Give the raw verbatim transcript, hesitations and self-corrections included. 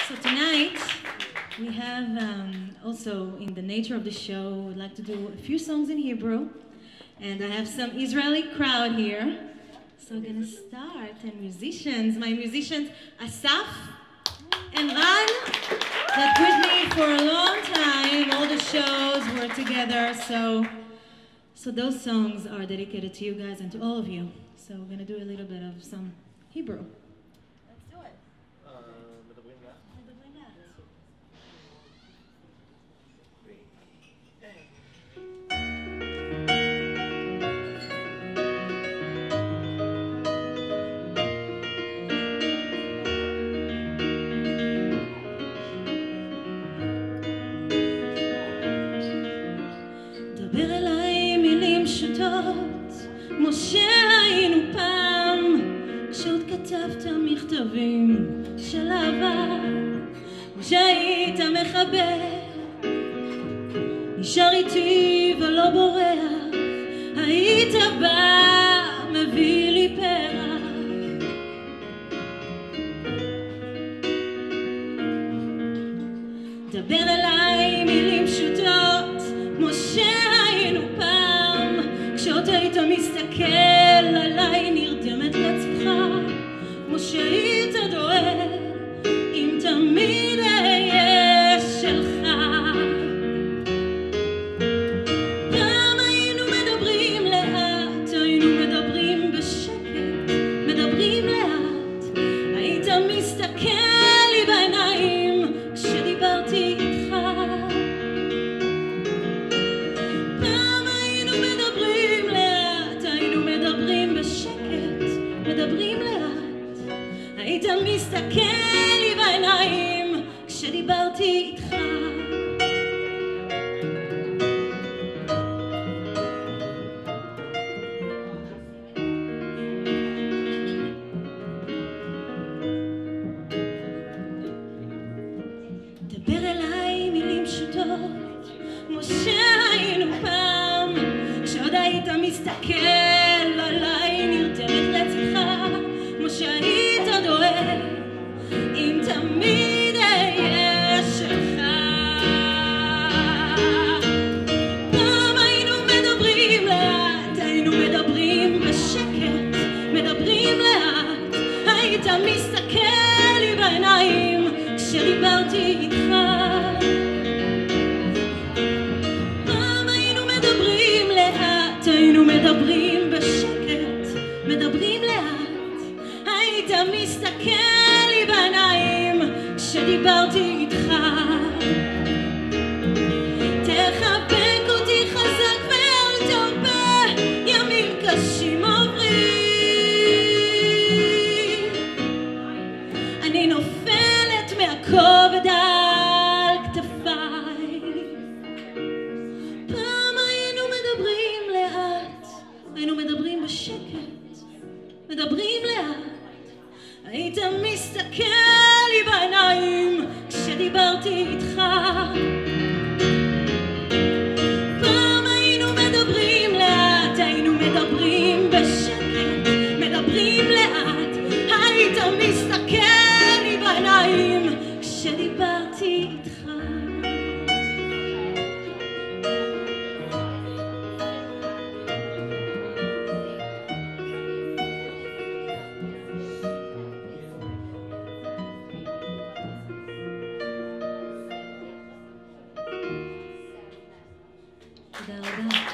So tonight, we have um, also, in the nature of the show, we'd like to do a few songs in Hebrew. And I have some Israeli crowd here. So we're gonna start. And musicians, my musicians, Asaf and Ran, that with me for a long time. All the shows were together. So, so those songs are dedicated to you guys and to all of you. So we're gonna do a little bit of some Hebrew. Let's do it. דבר אליי מילים פשוטות, משה היינו פעם, כשעוד כתבת מכתבים של אהבה, כשהיית מחבר, נשאר איתי ולא בורח, היית בא, מביא לי פרח. דבר אליי מילים פשוטות, משה היינו פעם, כשעוד היית מסתכל עליי נרדמת לצדך, משה היית דואג, אם תמיד אהיה שלך. פעם היינו מדברים לאט, היינו מדברים בשקט, מדברים לאט, היית מסתכל לי בעיניים כשדיברתי איתך. מדברים לאט, היית מסתכל לי בעיניים כשדיברתי איתך. דבר אליי מילים פשוטות, משה היינו פעם, כשעוד היית מסתכל עליי נרדמת לצדך, משה היית דואג, אם תמיד אהיה שלך. פעם היינו מדברים לאט, היינו מדברים בשקט, מדברים לאט, היית מסתכל לי בעיניים כשדיברתי איתך. פעם היינו מדברים לאט, היינו מדברים בשקט, מדברים לאט, היית מסתכל לי בעיניים כשדיברתי איתך. תחבק אותי חזק ואל תרפה, ימים קשים עוברים, אני נופלת מהכובד על כתפיי. פעם היינו מדברים לאט, היינו מדברים בשקט, מדברים לאט, היית מסתכל לי בעיניים כשדיברתי איתך. פעם היינו מדברים לאט, היינו מדברים בשקט, מדברים לאט, היית מסתכל לי בעיניים כשדיברתי איתך. תודה רבה.